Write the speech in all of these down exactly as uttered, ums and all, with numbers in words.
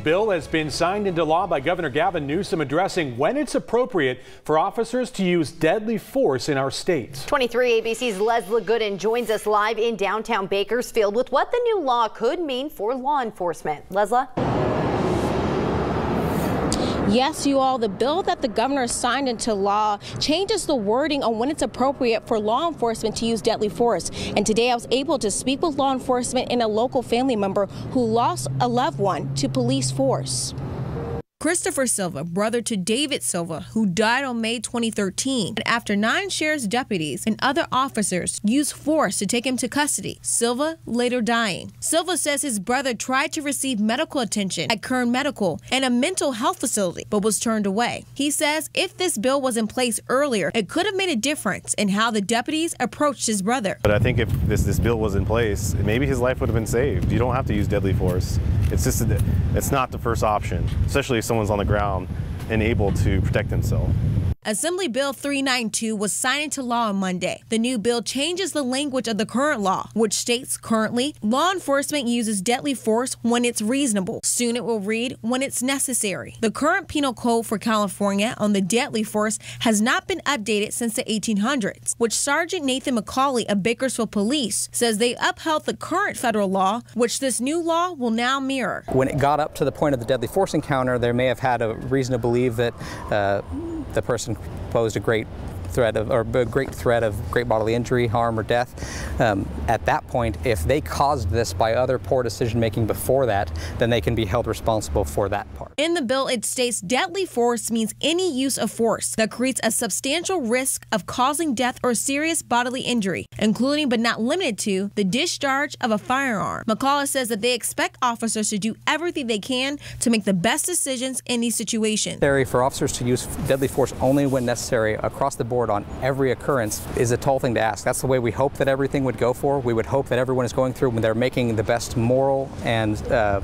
Bill has been signed into law by Governor Gavin Newsom addressing when it's appropriate for officers to use deadly force in our state. twenty-three A B C's Leslie Gooden joins us live in downtown Bakersfield with what the new law could mean for law enforcement. Leslie? Yes, you all, the bill that the governor signed into law changes the wording on when it's appropriate for law enforcement to use deadly force. And today I was able to speak with law enforcement and a local family member who lost a loved one to police force. Christopher Silva, brother to David Silva, who died on May twenty thirteen, after nine sheriff's deputies and other officers used force to take him to custody, Silva later dying. Silva says his brother tried to receive medical attention at Kern Medical and a mental health facility, but was turned away. He says if this bill was in place earlier, it could have made a difference in how the deputies approached his brother. But I think if this, this bill was in place, maybe his life would have been saved. You don't have to use deadly force. It's just, it's not the first option, especially if someone's on the ground and able to protect himself. Assembly Bill three ninety-two was signed into law on Monday. The new bill changes the language of the current law, which states currently law enforcement uses deadly force when it's reasonable. Soon it will read when it's necessary. The current penal code for California on the deadly force has not been updated since the eighteen hundreds, which Sergeant Nathan McCauley of Bakersfield Police says they upheld the current federal law, which this new law will now mirror. When it got up to the point of the deadly force encounter, they may have had a reason to believe that uh, the person posed a great threat of, or a great threat of great bodily injury, harm, or death. Um, at that point, if they caused this by other poor decision making before that, then they can be held responsible for that part. In the bill, it states deadly force means any use of force that creates a substantial risk of causing death or serious bodily injury, including but not limited to the discharge of a firearm. McCullough says that they expect officers to do everything they can to make the best decisions in these situations. For officers to use deadly force only when necessary across the board on every occurrence is a tall thing to ask. That's the way we hope that everything would go for. We would hope that everyone is going through when they're making the best moral and uh,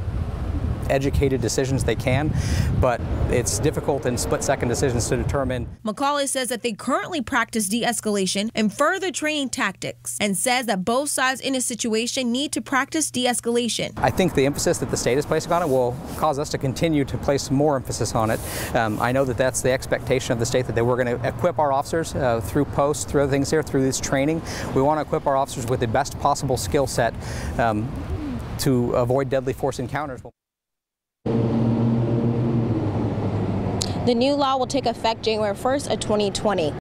educated decisions they can, but it's difficult in split-second decisions to determine. McCauley says that they currently practice de-escalation and further training tactics, and says that both sides in a situation need to practice de-escalation. I think the emphasis that the state is placing on it will cause us to continue to place more emphasis on it. Um, I know that that's the expectation of the state, that they were going to equip our officers uh, through posts, through other things here, through this training. We want to equip our officers with the best possible skill set um, to avoid deadly force encounters. The new law will take effect January first of twenty twenty.